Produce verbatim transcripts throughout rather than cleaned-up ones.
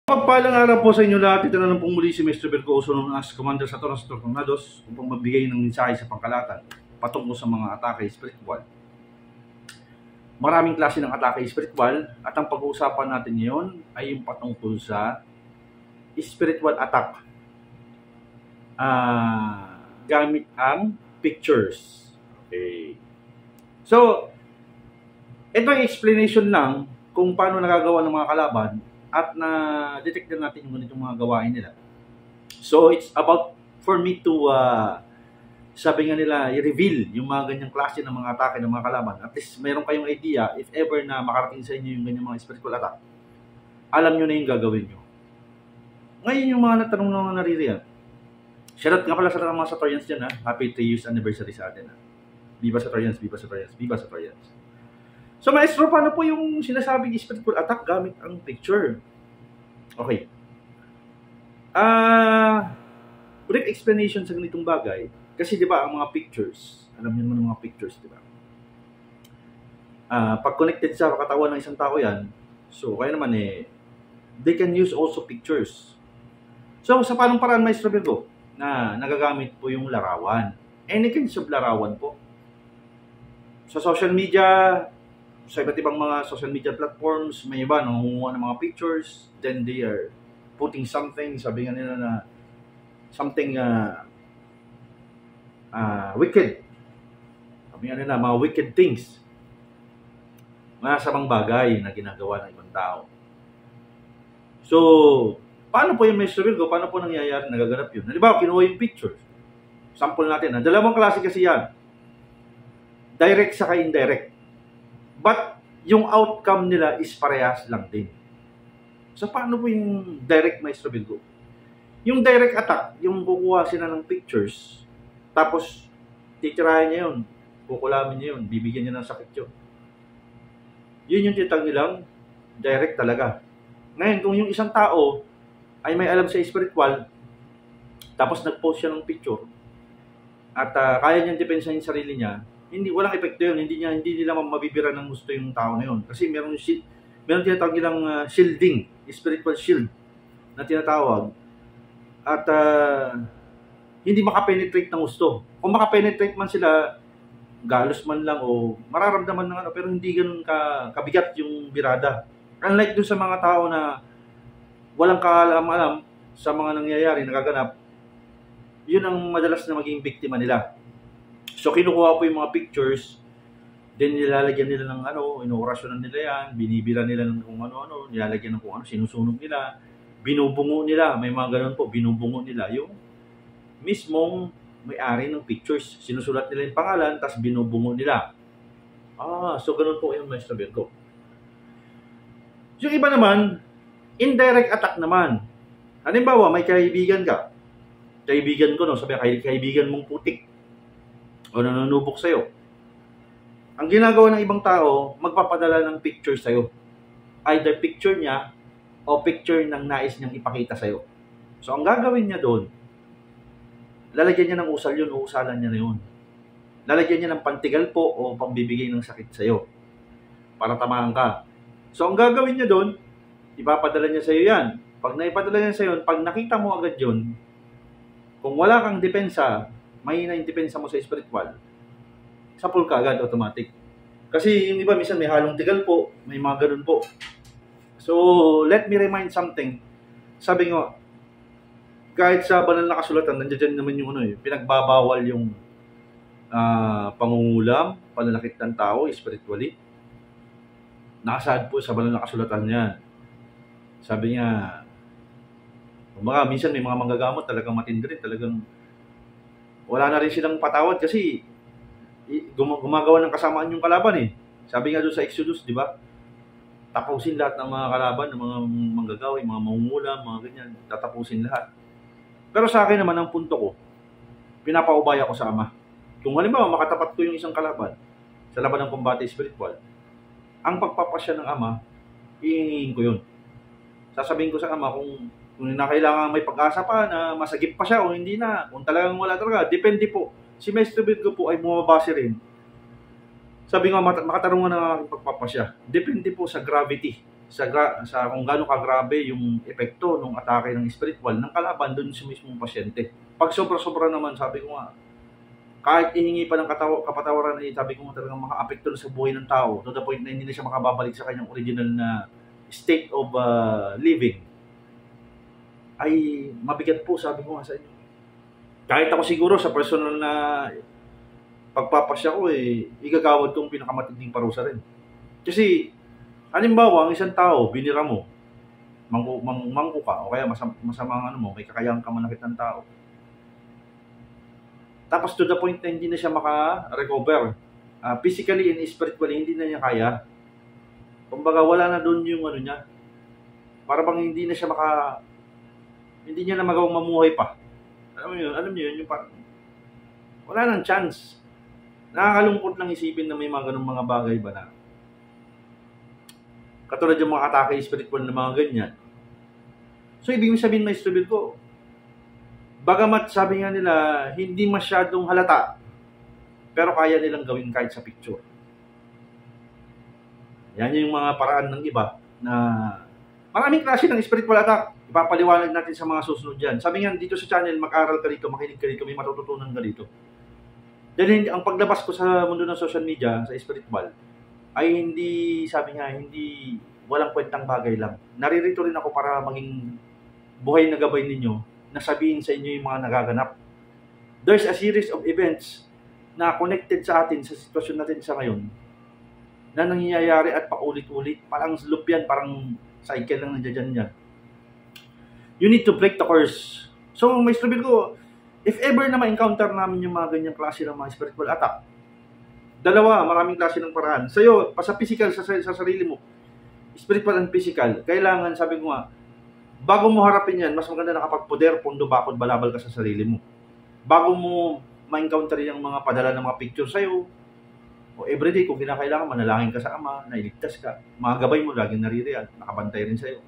Pagpalang araw po sa inyo lahat. Ito na lang pong muli si Mister Virgo Uso as Commander sa Toros Tornados upang magbigay ng mensahe sa pangkalatan patungkol sa mga atake spiritual. Maraming klase ng atake spiritual at ang pag-uusapan natin ngayon ay yung patungkol sa spiritual attack uh, gamit ang pictures. Okay. So, ito ay explanation lang kung paano nagagawa ng mga kalaban at na-detect na natin yung ganitong mga gawain nila. So, it's about for me to, uh, sabi nga nila, i-reveal yung mga ganyang klase ng mga atake ng mga kalaban. At least, mayroon kayong idea, if ever na makarating sa inyo yung ganyang mga spiritual attack, alam nyo na yung gagawin nyo. Ngayon yung mga natanong na mga naririyan. Shoutout nga pala sa mga Satorians dyan, ha? Happy three years anniversary sa atin, ha? Viva Satorians, Viva Satorians, Viva Satorians. So, maestro, paano po yung sinasabing spiritual attack gamit ang picture? Okay. Ah, uh, brief explanation sa ganitong bagay. Kasi, di ba, ang mga pictures, alam niyo naman ang mga pictures, di ba? Uh, pag connected sa katawan ng isang tao yan, so, kaya naman eh, they can use also pictures. So, sa paanong paraan, maestro Virgo, na nagagamit po yung larawan? Any kinds of larawan po. Sa social media, sa iba't ibang mga social media platforms, may iba nangunguha ng mga pictures, then they are putting something, sabi nga nila na something uh, uh, wicked. Sabi nga nila, mga wicked things. Mga samang bagay na ginagawa ng ibang tao. So, paano po yung Maestro Virgo? Paano po nangyayari, nagaganap yun? Halimbawa, kinuha yung pictures. Sample natin. Ha? Dalawang klase kasi yan. Direct saka indirect. But, yung outcome nila is parehas lang din. So, paano po yung direct, Maestro Virgo? Yung direct attack, yung kukuha sila ng pictures, tapos, titirahin niya yun, kukulamin niya yun, bibigyan niya ng sakit yun. Yun yung titag nilang direct talaga. Ngayon, kung yung isang tao ay may alam sa spiritual, tapos nag-post siya ng picture, at uh, kaya niyang depensahin yung sarili niya, hindi walang epekto yun, hindi niya hindi nila mabibira ng gusto yung tao na yun. Kasi meron shield, meron tinatawag nilang uh, shielding, spiritual shield na tinatawag. At uh, hindi makapenetrate ng gusto. Kung makapenetrate man sila, galos man lang o mararamdaman ng ano, pero hindi ganoon ka kabigat yung birada. Unlike dun sa mga tao na walang kaalam-alam sa mga nangyayari, nagaganap, yun ang madalas na maging biktima nila. So, kinukuha po yung mga pictures, then nilalagyan nila ng ano, inuorasyonan nila yan, binibira nila ng kung ano-ano, nilalagyan ng kung ano, sinusunog nila, binubungo nila, may mga ganun po, binubungo nila yung mismong may-ari ng pictures. Sinusulat nila yung pangalan, tapos binubungo nila. Ah, so ganun po yung Maestro Virgo. Yung iba naman, indirect attack naman. Halimbawa, may kaibigan ka. Kaibigan ko, no, sabi kay kaibigan mong putik. O nanunubok sa'yo. Ang ginagawa ng ibang tao, magpapadala ng picture sa'yo. Either picture niya o picture ng nais niyang ipakita sa'yo. So, ang gagawin niya doon, lalagyan niya ng usal yun o usalan niya na yun. Lalagyan niya ng pantigal po o pambibigay ng sakit sa'yo para tamaan ka. So, ang gagawin niya doon, ipapadala niya sa'yo yan. Pag naipadala niya sa'yo, pag nakita mo agad yun, kung wala kang depensa, mahina yung depensa mo sa spiritual, sapul ka agad, automatic. Kasi yung iba, minsan may halong tigal po, may mga ganun po. So, let me remind something. Sabi nga, kahit sa banal na kasulatan, nandiyan naman yung ano eh, pinagbabawal yung uh, pangungulam, pananakit ng tao, spiritually. Nakasaad po sa banal na kasulatan yan. Sabi niya, mga, minsan may mga manggagamot, talagang matindi rin, talagang wala na rin silang patawad kasi gumagawa ng kasamaan yung kalaban eh. Sabi nga doon sa Exodus, di ba? Tapusin lahat ng mga kalaban, ng mga manggagawa, mga mangungula, mga ganyan. Tatapusin lahat. Pero sa akin naman, ang punto ko, pinapaubaya ko sa Ama. Kung halimbawa, makatapat ko yung isang kalaban sa laban ng kombate spiritual, ang pagpapasya ng Ama, iingin ko yun. Sasabihin ko sa Ama kung kung nakailangan may pag-asa pa na masagip pa siya o hindi na, kung talagang wala talaga, depende po. Si Maestro Virgo po ay bumabase rin. Sabi nga, makatarungan ng aking pagpapasya. Depende po sa gravity sa, sa kung gaano kagrabe yung epekto ng atake ng spiritual ng kalaban doon sa mismong pasyente. Pag sobra-sobra naman, sabi ko nga, kahit ihingi pa ng kataw kapatawaran, eh, sabi ko nga talagang maka-apekto sa buhay ng tao to the point na hindi na siya makababalik sa kanyang original na state of uh, living, ay mabigat po, sabi ko nga sa inyo. Kahit ako siguro sa personal na pagpapasya ko, eh, igagawad kong pinakamatinding parusa rin. Kasi, halimbawa, ang isang tao, binira mo, mangko, mang, mangko ka, o kaya masam, masamang ano mo, may kakayahan ka manakit ng tao. Tapos to the point na hindi na siya maka-recover. Uh, physically and spiritually, hindi na niya kaya. Kumbaga, wala na doon yung ano niya. Para bang hindi na siya maka... Hindi niya na magawang mamuhay pa. Alam mo yun? Alam niyo yun? Yung parang... Wala nang chance. Nakakalungkot lang isipin na may mga ganung mga bagay ba na. Katulad yung mga atake spiritual na mga ganyan. So, ibig sabihin, may sabihin ko, bagamat sabi nga nila, hindi masyadong halata, pero kaya nilang gawin kahit sa picture. Yan yung mga paraan ng iba na maraming klase ng spiritual attack. Ipapaliwanag natin sa mga susunod dyan. Sabi nga dito sa channel, mag-aral ka dito, makinig ka dito, may matututunan ka dito. Dahil ang paglabas ko sa mundo ng social media, sa spiritual, ay hindi, sabi nga, hindi walang kwentang bagay lang. Naririto rin ako para maging buhay na gabay ninyo, na sabihin sa inyo yung mga nagaganap. There's a series of events na connected sa atin, sa sitwasyon natin sa ngayon, na nangyayari at paulit-ulit. Parang loop yan, parang cycle lang nandiyan yan. You need to break the curse. So, may sabihin ko, if ever na ma-encounter namin yung mga ganyang klase ng mga spiritual attack, dalawa, maraming klase ng paraan. Sa'yo, pa sa physical, sa, sa sarili mo, spiritual and physical, kailangan, sabi ko nga, bago mo harapin yan, mas maganda na kapag poder, pondo, bakod, balabal ka sa sarili mo. Bago mo ma-encounter yung mga padala ng mga picture sa'yo, o everyday, kung kinakailangan, manalangin ka sa Ama, nailigtas ka, mga gabay mo, laging naririyan, nakabantay rin sa'yo.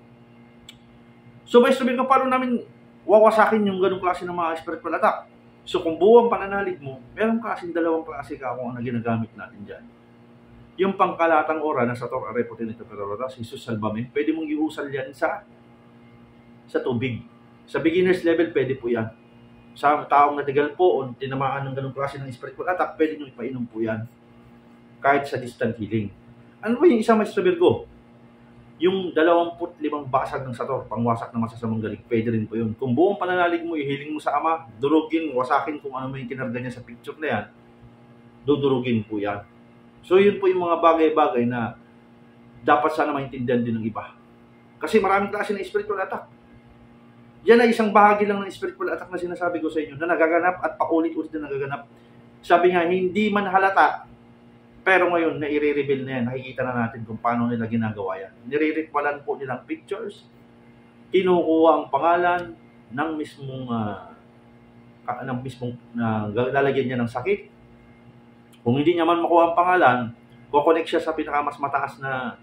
So, may sabihin ko, paano namin wawasakin yung ganong klase ng mga spiritual attack? So, kung buwang pananalig mo, meron kasing dalawang klase ka kung ano ginagamit natin dyan. Yung pangkalatang ora na sa Tor Arepotin ito Peroratas, Jesus Salvame, pwede mong iusal yan sa sa tubig. Sa beginner's level, pwede po yan. Sa taong natigal po o tinamaan ng ganong klase ng spiritual attack, pwede nyo ipainom po yan. Kahit sa distant healing. Ano ba yung isang Maestro Virgo? Yung dalawampu't limang basag ng Sator, pangwasak ng masasamang galing, pwede rin po yun. Kung buong pananalig mo, ihiling mo sa Ama, durugin, wasakin kung ano may kinarga niya sa picture na yan, dudurugin po yan. So yun po yung mga bagay-bagay na dapat sana maintindihan din ng iba. Kasi maraming klase ng spiritual attack. Yan ay isang bahagi lang ng spiritual attack na sinasabi ko sa inyo na nagaganap at paulit-ulit na nagaganap. Sabi nga, hindi man halata, pero ngayon, nai-reveal na yan. Nakikita na natin kung paano nila ginagawa yan. Nire-ritualan po nilang pictures, kinukuha ang pangalan ng mismong, uh, ng mismong uh, lalagyan niya ng sakit. Kung hindi niya man makuha ang pangalan, kukonek siya sa pinakamas mataas na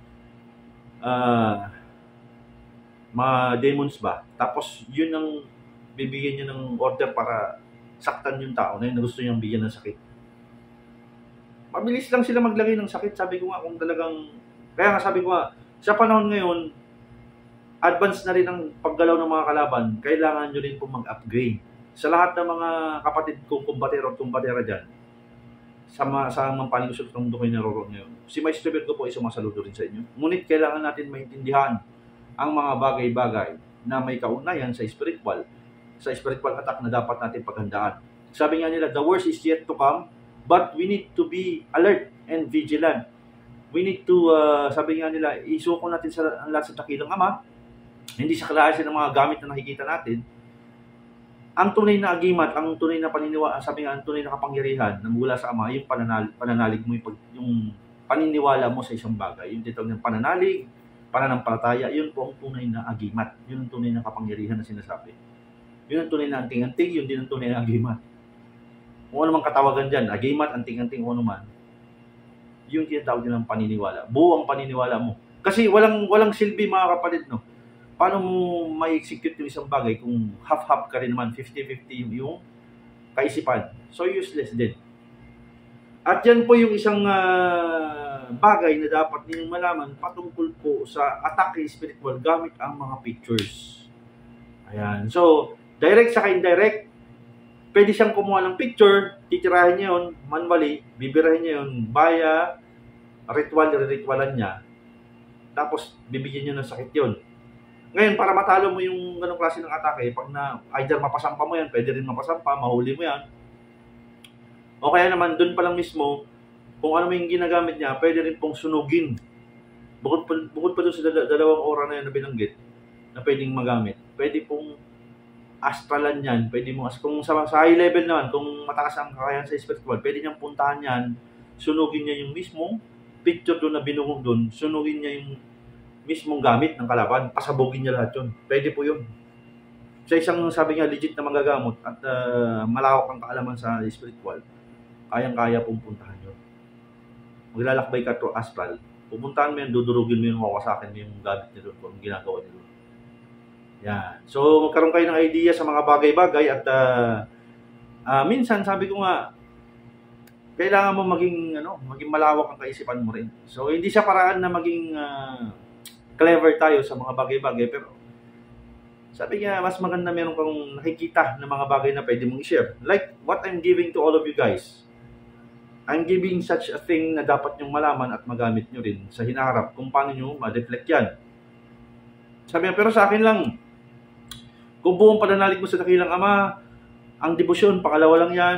uh, mga demons ba. Tapos, yun ang bibigyan niya ng order para saktan yung tao na yun na gusto niyang bigyan ng sakit. Mabilis lang sila maglagay ng sakit. Sabi ko nga kung talagang... Kaya nga sabi ko nga, sa panahon ngayon, advance na rin ang paggalaw ng mga kalaban. Kailangan nyo rin po mag-upgrade. Sa lahat ng mga kapatid kong kumbatero at kumbatera dyan, sa mga sa mga paningusul ng mundo kayo naroon ngayon, si Maestro Virgo po ay sumasaludo rin sa inyo. Ngunit kailangan natin maintindihan ang mga bagay-bagay na may kaugnayan sa spiritual, sa spiritual attack na dapat natin paghandaan. Sabi nga nila, the worst is yet to come, but we need to be alert and vigilant. We need to, uh, sabi nga nila, isuko natin sa ang lahat sa dakilang Ama, hindi sa kalaasan ng mga gamit na nakikita natin. Ang tunay na agimat, ang tunay na paniniwala, sabi nga, ang tunay na kapangyarihan na mula sa Ama, yung pananalig, pananalig mo, yung, yung paniniwala mo sa isang bagay, yung titawag ng pananalig, pananampalataya, yun po ang tunay na agimat. Yun ang tunay na kapangyarihan na sinasabi. Yun ang tunay na anting-anting, yun din ang tunay na agimat. Kung ano mang katawagan dyan, agimat, anting-anting, kung ano man, yung tinatawag din ng paniniwala. Buo ang paniniwala mo. Kasi walang walang silbi mga kapatid, no? Paano mo ma-execute yung isang bagay kung half-half ka rin naman, fifty-fifty yung kaisipan? So useless din. At yan po yung isang uh, bagay na dapat ninyong malaman patungkol po sa atake spiritual gamit ang mga pictures. Ayan. So, direct sa indirect, pwede siyang kumuha ng picture, titirahin niya yun, manually, bibirahin niya yun via ritual, ritualan niya. Tapos, bibigyan niya ng sakit yun. Ngayon, para matalo mo yung ganong klase ng atake, pag na either mapasampa mo yan, pwede rin mapasampa, mahuli mo yan. O kaya naman, dun pa lang mismo, kung ano yung ginagamit niya, pwede rin pong sunugin. Bukod pa, bukod pa doon sa dalawang oras na yan na binanggit, na pwedeng magamit. Pwede pong astralan yan. Pwede mo, kung sa, sa high level naman, kung matakas ang kakayahan sa spiritual, pwede niyang puntahan yan, sunugin niya yung mismong picture doon na binungog doon, sunugin niya yung mismong gamit ng kalaban, pasabugin niya lahat yun. Pwede po yun. Sa isang sabi niya, legit na manggagamot at uh, malawak ang kaalaman sa spiritual, kayang-kaya pong puntahan yun. Maglalakbay ka to astral, pupuntahan mo yan, dudurugin mo yung mawasakin mo yung gamit niya doon, kung ginagawa niya doon. Yan. So, magkaroon kayo ng idea sa mga bagay-bagay at uh, uh, minsan, sabi ko nga, kailangan mo maging, ano, maging malawak ang kaisipan mo rin. So, hindi siya paraan na maging uh, clever tayo sa mga bagay-bagay, pero sabi nga, mas maganda meron kang nakikita ng mga bagay na pwede mong i-share. Like what I'm giving to all of you guys. I'm giving such a thing na dapat nyong malaman at magamit nyo rin sa hinaharap kung paano nyo ma-reflect yan. Sabi nga, pero sa akin lang, kung buong pananalig mo sa dakilang Ama, ang debosyon, pangalawa lang yan.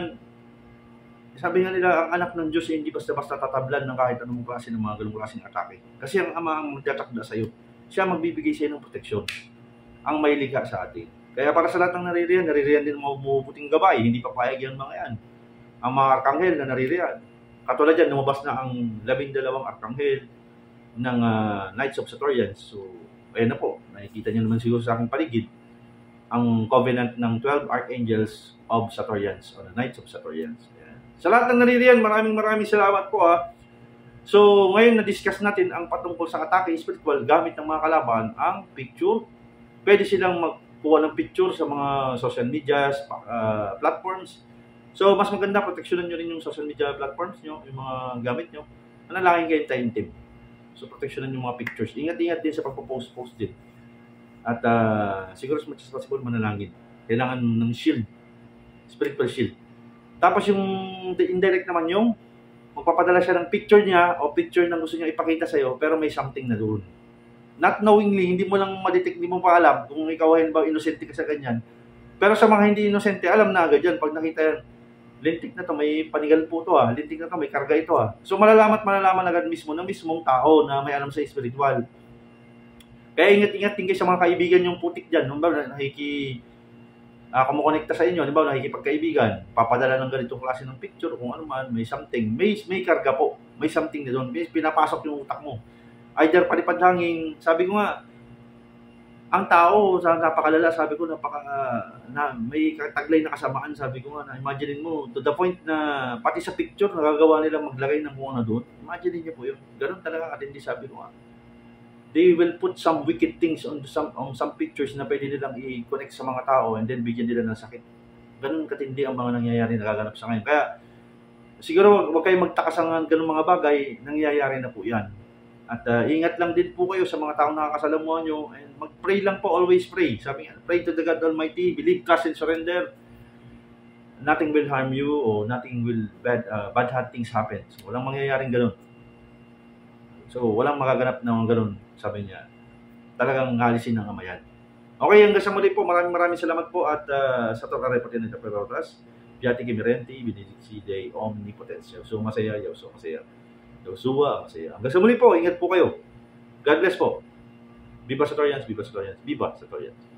Sabi nga nila, ang anak ng Diyos hindi basta-basta tatablan ng kahit anong klase ng mga ganung klaseng atake. Kasi ang Ama ang magtatakda sa iyo. Siya magbibigay sa iyo ng proteksyon. Ang may likha sa atin. Kaya para sa lahat ng naririyan, naririyan din mga bumubuting gabay. Hindi papayag yan mga yan. Ang mga arkanghel na naririyan. Katulad yan, lumabas na ang labing dalawang arkanghel ng uh, Knights of Satorians. So, ayan na po. Nakikita niyo naman siguro sa aking paligid ang covenant ng twelve Archangels of Satorians o the Knights of Satorians. Ayan. Sa lahat ng naririyan, maraming maraming salamat po ha. So, ngayon na-discuss natin ang patungkol sa atake spiritual gamit ng mga kalaban, ang picture. Pwede silang magkuha ng picture sa mga social media uh, platforms. So, mas maganda, proteksyonan nyo rin yung social media platforms nyo, yung mga gamit nyo. Manalangin kayo time team. So, proteksyonan yung mga pictures. Ingat-ingat din sa pagpo-post-post din. At uh, siguro as much as possible, manalangin. Kailangan ng shield. Spiritual shield. Tapos yung indirect naman yung magpapadala siya ng picture niya o picture na gusto niya ipakita sa'yo, pero may something na doon. Not knowingly, hindi mo lang madetect, hindi mo pa alam kung ikaw ay ba inosente ka sa ganyan. Pero sa mga hindi inosente, alam na agad yan. Pag nakita yan, lintik na to, may panigal po to ha, lintik na to, may karga ito ha. So malalaman at malalaman agad mismo ng mismong tao na may alam sa spiritual. Kaya ingat-ingat din kayo sa mga kaibigan yung putik dyan. Nung ba, nakiki, uh, kumukonekta sa inyo, nung ba, nakikipagkaibigan, papadala ng ganitong klase ng picture, kung ano man, may something, may, may karga po, may something na doon, may pinapasok yung utak mo. Either palipad hanging, sabi ko nga, ang tao, sa napakalala, sabi ko, napaka, uh, na, may taglay na kasamaan, sabi ko nga, na imagine mo, to the point na, pati sa picture, nagagawa nila maglagay ng kung ano doon, imagine niyo po yun, ganun talaga katindi, sabi ko nga. They will put some wicked things on some on some pictures na pwede nilang i-connect sa mga tao and then bigyan nila ng sakit. Ganun katindi ang mga nangyayari nagaganap sa ngayon. Kaya siguro wag kayong magtaka sa ganung mga bagay, nangyayari na po 'yan. At uh, ingat lang din po kayo sa mga taong nakakasalamuhan nyo and mag-pray lang po, always pray. Sabi nga, pray to the God Almighty, believe, trust, and surrender. Nothing will harm you or nothing will bad uh, bad bad things happen. So, walang mangyayaring ganun. So, walang magaganap na mga ganun, sabi niya. Talagang ngalisin ng Ama yan. Okay, hanggang sa muli po. Maraming maraming salamat po. At uh, sa ito karepotin ng Perotas, Piati Kimirenti, Benedicti Dei Omnipotensya. So, masaya, yaw. So, masaya. Yaw, suwa, masaya. Hanggang sa muli po. Ingat po kayo. God bless po. Viva Satorians, Viva Satorians, Viva Satorians.